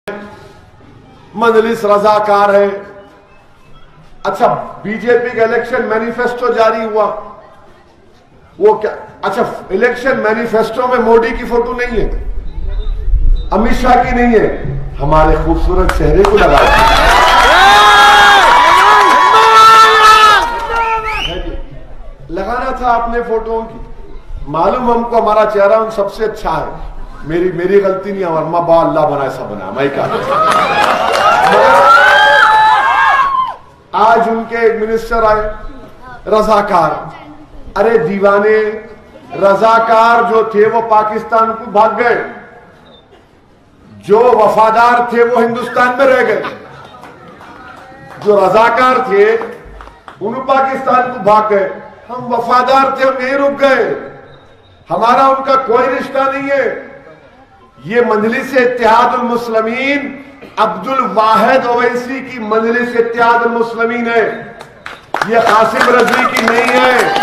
मजलिस रजाकार है। अच्छा, बीजेपी का इलेक्शन मैनिफेस्टो जारी हुआ, वो क्या? अच्छा, इलेक्शन मैनिफेस्टो में मोदी की फोटो नहीं है, अमित शाह की नहीं है, हमारे खूबसूरत चेहरे को लगा लगाना था अपने फोटोओं की। मालूम हमको हमारा चेहरा उन सबसे अच्छा है, मेरी गलती नहीं है, वर्मा बा अल्लाह बना ऐसा बना मैं क्या। आज उनके एक मिनिस्टर आए रजाकार, अरे दीवाने, रजाकार जो थे वो पाकिस्तान को भाग गए, जो वफादार थे वो हिंदुस्तान में रह गए। जो रजाकार थे उन पाकिस्तान को भाग गए, हम वफादार थे, हम यहीं रुक गए, हमारा उनका कोई रिश्ता नहीं है। ये मजलिस इत्तेहादुल मुस्लिमीन अब्दुल वाहिद ओवैसी की मजलिस इत्तेहादुल मुस्लिमीन है, ये कासिम रजवी की नहीं है।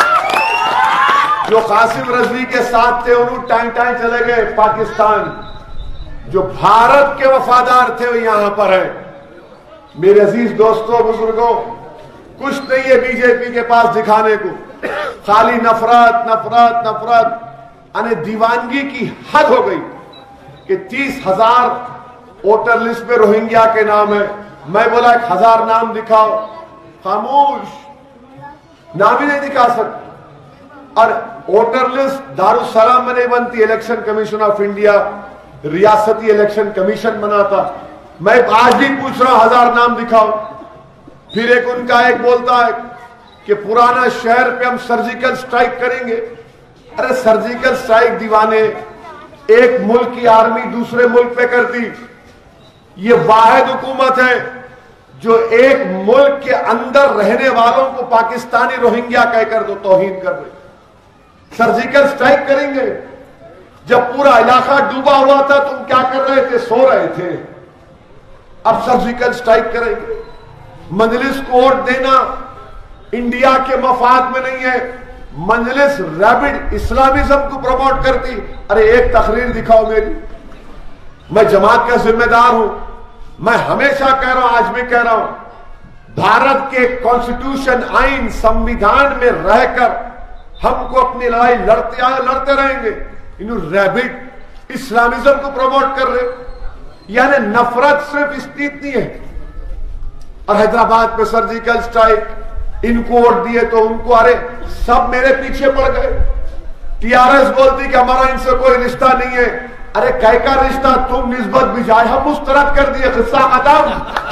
जो कासिम रजवी के साथ थे उन्होंने टाइम टाइम चले गए पाकिस्तान, जो भारत के वफादार थे वो यहां पर है। मेरे अजीज दोस्तों बुजुर्गों, कुछ नहीं है बीजेपी के पास दिखाने को, खाली नफरत नफरत नफरत। यानी दीवानगी की हद हो गई कि 30,000 वोटर लिस्ट में रोहिंग्या के नाम है। मैं बोला 1,000 नाम दिखाओ, खामोश, नाम ही नहीं दिखा सकते। और वोटर लिस्ट दारुसलाम में नहीं बनती, इलेक्शन कमीशन ऑफ इंडिया रियासती इलेक्शन कमीशन बनाता। मैं आज भी पूछ रहा हूं 1,000 नाम दिखाओ। फिर एक उनका एक बोलता है कि पुराना शहर पे हम सर्जिकल स्ट्राइक करेंगे। अरे सर्जिकल स्ट्राइक दीवाने, एक मुल्क की आर्मी दूसरे मुल्क पे करती, ये वाहिद हुकूमत है जो एक मुल्क के अंदर रहने वालों को पाकिस्तानी रोहिंग्या कहकर दो तौहीन कर रहे। सर्जिकल स्ट्राइक करेंगे? जब पूरा इलाका डूबा हुआ था तुम क्या कर रहे थे? सो रहे थे। अब सर्जिकल स्ट्राइक करेंगे। मजलिस को वोट देना इंडिया के मफाद में नहीं है, मजलिस रैबिड इस्लामिज्म को प्रमोट करती। अरे एक तकरीर दिखाओ मेरी, मैं जमात का जिम्मेदार हूं, मैं हमेशा कह रहा हूं, आज भी कह रहा हूं, भारत के कॉन्स्टिट्यूशन आइन संविधान में रहकर हमको अपनी लड़ाई लड़ते आए, लड़ते रहेंगे। इन रैबिड इस्लामिज्म को प्रमोट कर रहे, यानी नफरत सिर्फ इतनी है। और हैदराबाद पे सर्जिकल स्ट्राइक, इनको वोट दिए तो उनको, अरे सब मेरे पीछे पड़ गए। टीआरएस बोलती कि हमारा इनसे कोई रिश्ता नहीं है। अरे कै का रिश्ता, तुम निस्बत भी जाए, हम मुस्तरद कर दिए, किस्सा खत्म।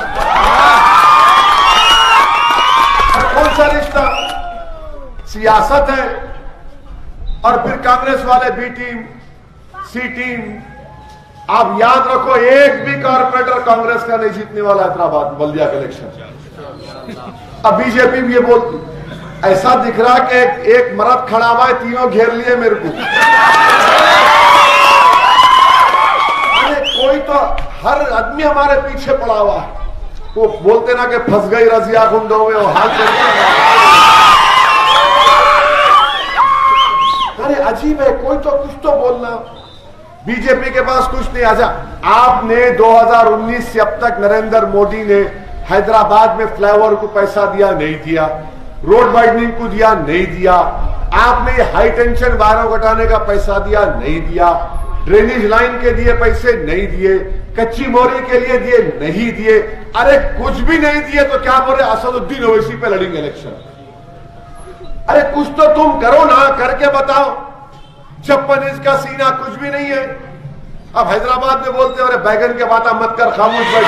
कौन सा रिश्ता? सियासत है। और फिर कांग्रेस वाले बी टीम सी टीम, आप याद रखो एक भी कॉर्पोरेटर कांग्रेस का नहीं जीतने वाला हैदराबाद बल्दिया का इलेक्शन। अब बीजेपी भी ये बोलती, ऐसा दिख रहा कि एक मर्द खड़ा हुआ है, तीनों घेर लिए मेरे को। अरे कोई तो, हर आदमी हमारे पीछे पड़ा हुआ है। वो बोलते ना कि फंस गई रजिया गुंडों में, वो हाल अरे अजीब है, कोई तो कुछ तो बोलना। बीजेपी के पास कुछ नहीं। अच्छा, आपने 2019 से अब तक नरेंद्र मोदी ने हैदराबाद में फ्लाईओवर को पैसा दिया नहीं दिया, रोड वाइडनिंग को दिया नहीं दिया, आपने हाई टेंशन वायरों घटाने का पैसा दिया नहीं दिया, ड्रेनेज लाइन के दिए पैसे नहीं दिए, कच्ची मोरी के लिए दिए नहीं दिए। अरे कुछ भी नहीं दिए तो क्या बोल रहे, असदुद्दीन ओवैसी पे लड़ेंगे इलेक्शन। अरे कुछ तो तुम करो ना, करके बताओ। 56 इंच का सीना, कुछ भी नहीं है। अब हैदराबाद में बोलते अरे बैगन के बात मत कर, खामोश बैठ,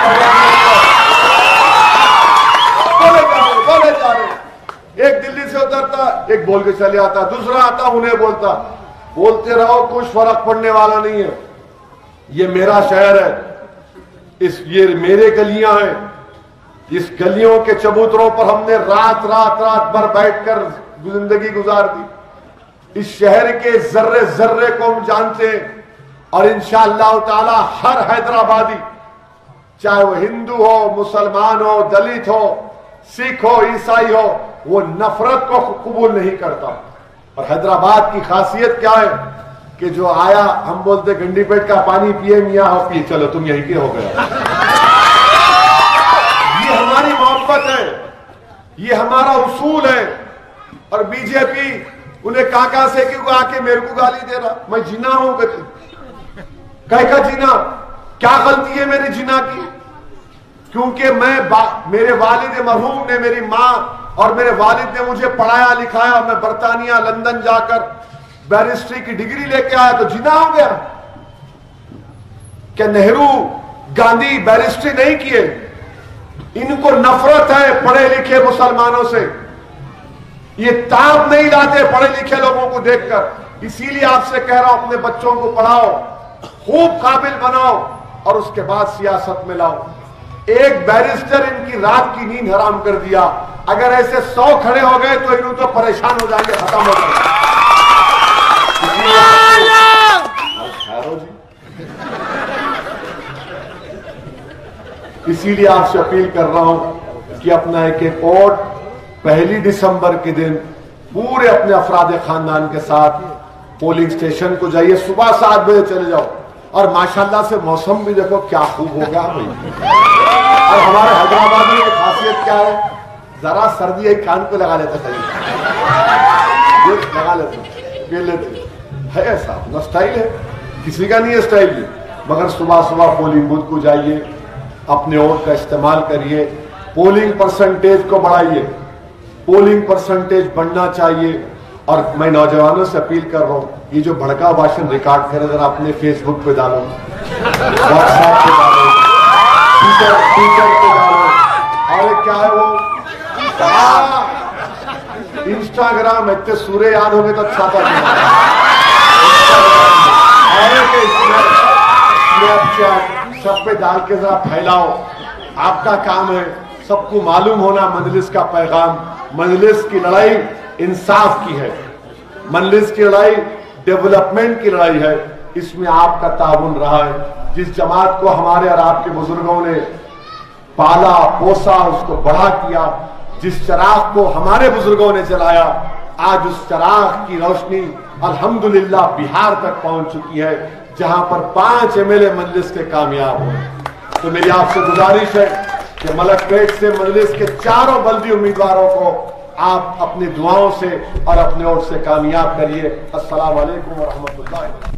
बोले जा रहे। एक दिल्ली से उतरता, एक बोल के चले आता, दूसरा आता उन्हें बोलता। बोलते रहो, कुछ फर्क पड़ने वाला नहीं है। ये मेरा शहर है, ये मेरे गलियां हैं। इस गलियों के चबूतरों पर हमने रात भर बैठकर जिंदगी गुजार दी। इस शहर के जर्रे जर्रे को हम जानते हैं। और इंशाअल्लाह ताला हर हैदराबादी, चाहे वो हिंदू हो, मुसलमान हो, दलित हो, सिख हो, ईसाई हो, वो नफरत को कबूल नहीं करता। और हैदराबाद की खासियत क्या है? कि जो आया हम बोलते गंडी पेट का पानी पिए मियाँ हो पिए, चलो तुम यहीं के हो गए। ये हमारी मोहब्बत है, ये हमारा उसूल है। और बीजेपी उन्हें काका से कि वो आके मेरे को गाली दे रहा, मैं जीना हूं कह का जीना, क्या गलती है मेरी जीना की? क्योंकि मेरे वालिद मरहूम ने, मेरी माँ और मेरे वालिद ने मुझे पढ़ाया लिखाया, मैं बर्तानिया लंदन जाकर बैरिस्ट्री की डिग्री लेके आया, तो जीना हो गया। क्या नेहरू गांधी बैरिस्ट्री नहीं किए? इनको नफरत है पढ़े लिखे मुसलमानों से, ये ताब नहीं लाते पढ़े लिखे लोगों को देखकर। इसीलिए आपसे कह रहा हूं, अपने बच्चों को पढ़ाओ, खूब काबिल बनाओ और उसके बाद सियासत में लाओ। एक बैरिस्टर इनकी रात की नींद हराम कर दिया, अगर ऐसे 100 खड़े हो गए तो इन्हों तो परेशान हो जाएंगे, खत्म हो जाएंगे। इसीलिए आपसे अपील कर रहा हूं कि अपना एक वोट 1 दिसंबर के दिन पूरे अपने अफराद खानदान के साथ पोलिंग स्टेशन को जाइए। सुबह 7 बजे चले जाओ। और माशाल्लाह से मौसम भी देखो क्या खूब हो गया भाई। और हमारे हैदराबाद में खासियत क्या है, जरा सर्दी एक कान को लगा लेते थे, लगा लेते लेते है, ऐसा ना स्टाइल है, किसी का नहीं है स्टाइल है। मगर सुबह सुबह पोलिंग बूथ को जाइए, अपने वोट का इस्तेमाल करिए, पोलिंग परसेंटेज को बढ़ाइए, पोलिंग परसेंटेज बढ़ना चाहिए। और मैं नौजवानों से अपील कर रहा हूं, ये जो भड़का भाषण रिकॉर्ड करे जरा अपने फेसबुक पे डालो, व्हाट्सएप पे डालो, ट्विटर पे डालो, और क्या है वो इंस्टाग्राम, इतने सूर्य याद हो गए तो अच्छा था। स्नैपचैट सब पे डाल के जरा फैलाओ, आपका काम है। सबको मालूम होना मजलिस का पैगाम, मजलिस की लड़ाई इंसाफ की है, मजलिस की लड़ाई डेवलपमेंट की लड़ाई है। इसमें आपका ताउन रहा है। जिस जमात को हमारे और आपके बुजुर्गों ने पाला पोसा, उसको बड़ा किया, जिस चिराग को हमारे बुजुर्गों ने जलाया, आज उस चिराग की रोशनी अल्हम्दुलिल्लाह बिहार तक पहुंच चुकी है, जहां पर 5 MLA मजलिस के कामयाब हुए। तो मेरी आपसे गुजारिश है कि मलकपेट से मजलिस के चारों बल्दी उम्मीदवारों को आप अपनी दुआओं से और अपने वोट से कामयाब करिए। अस्सलाम वालेकुम व रहमतुल्लाह।